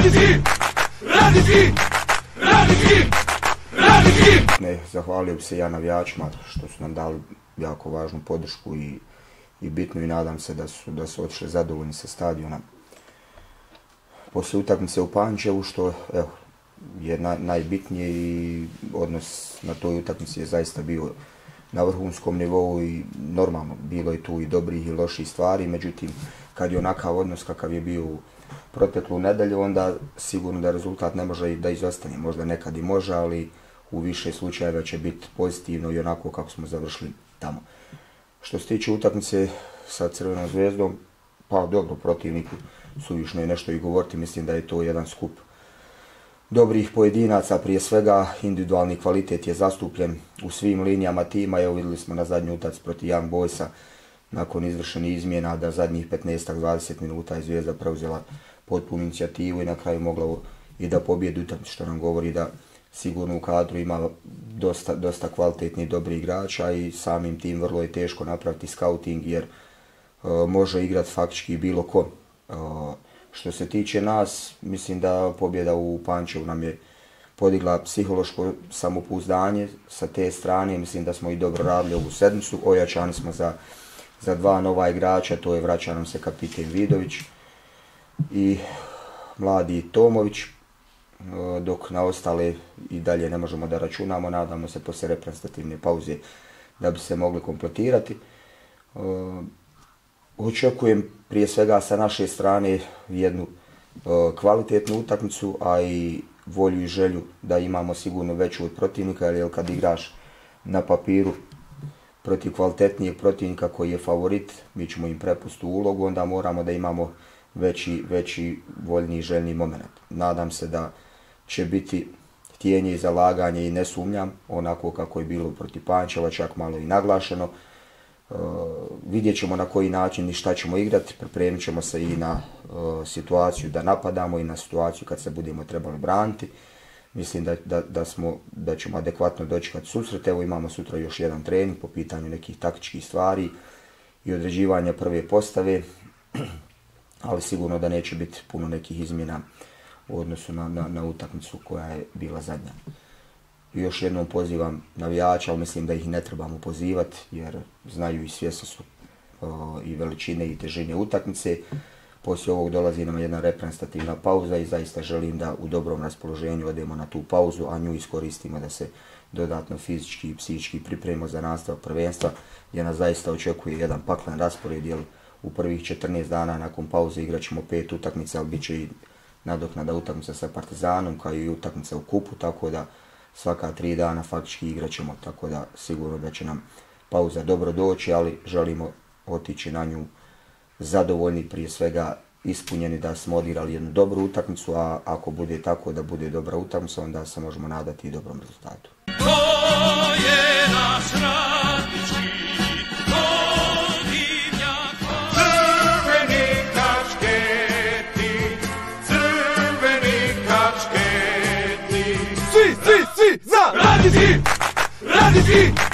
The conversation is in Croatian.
Radnici! Radnici! Radnici! Radnici! Ne, zahvalio bi se ja navijačima što su nam dali jako važnu podršku i bitnu i nadam se da su otišli zadovoljni sa stadiona. Poslije utakmice u Pančevu što je najbitnije i odnos na toj utakmici je zaista bio na vrhunskom nivou i normalno bilo je tu i dobrih i loših stvari, međutim kad je onakav odnos kakav je bio u proteklu nedjelju, onda sigurno da rezultat ne može da izostane. Možda nekad i može, ali u više slučajeva će biti pozitivno i onako kako smo završili tamo. Što se tiče utakmice sa Crvenom zvijezdom, pa dobro, protivniku suvišno je nešto i govoriti, mislim da je to jedan skup dobrih pojedinaca, prije svega individualni kvalitet je zastupljen u svim linijama tima. Evo vidjeli smo na zadnju utakmicu protiv Young Boysa, nakon izvršenih izmjena, da zadnjih 15-20 minuta je Zvijezda preuzela potpunu inicijativu i na kraju mogla i da pobjedi utakmicu, što nam govori da sigurno u kadru ima dosta kvalitetnih dobrih igrača i samim tim vrlo je teško napraviti scouting jer može igrati faktički bilo ko. Što se tiče nas, mislim da pobjeda u Pančevu nam je podigla psihološko samopouzdanje sa te strane. Mislim da smo i dobro radili ovu sedmicu, ojačani smo za dva nova igrača, to je vraća nam se kapiten Vidović i mladi Tomović, dok na ostale i dalje ne možemo da računamo, nadamo se poslije reprezentativne pauze da bi se mogli kompletirati. Očekujem prije svega sa naše strane jednu kvalitetnu utakmicu, a i volju i želju da imamo sigurno veću od protivnika, jer kad igraš na papiru protiv kvalitetnijeg protivnika koji je favorit, mi ćemo im prepustiti ulogu, onda moramo da imamo veći voljni i željni moment. Nadam se da će biti htjenje i zalaganje i ne sumnjam, onako kako je bilo protiv Pančeva, čak malo i naglašeno. Vidjet ćemo na koji način i šta ćemo igrati, pripremit ćemo se i na situaciju da napadamo i na situaciju kad se budemo trebali braniti. Mislim da ćemo adekvatno dočekati susret. Evo imamo sutra još jedan trening po pitanju nekih taktičkih stvari i određivanja prve postave, ali sigurno da neće biti puno nekih izmjena u odnosu na utakmicu koja je bila zadnja. Još jednom pozivam navijača, ali mislim da ih ne trebamo pozivati jer znaju i svjesni su i veličine i težine utakmice. Poslije ovog dolazi nam jedna reprezentativna pauza i zaista želim da u dobrom raspoloženju odemo na tu pauzu, a nju iskoristimo da se dodatno fizički i psihički pripremimo za nastavak prvenstva, gdje nas zaista očekuje jedan paklen raspored, jer u prvih 14 dana nakon pauze igrat ćemo 5 utakmica, ali bit će i nadoknada utakmica sa Partizanom, kao i utakmica u kupu, tako da svaka 3 dana faktički igrat ćemo, tako da sigurno da će nam pauza dobro doći, ali želimo otići na nju zadovoljni, prije svega ispunjeni da smo odigrali jednu dobru utakmicu, a ako bude tako da bude dobra utakmica, onda se možemo nadati i dobrom rezultatu. To je naš radnički godinjak. Crveni kačketi, crveni kačketi. Svi za radnici! Radnici!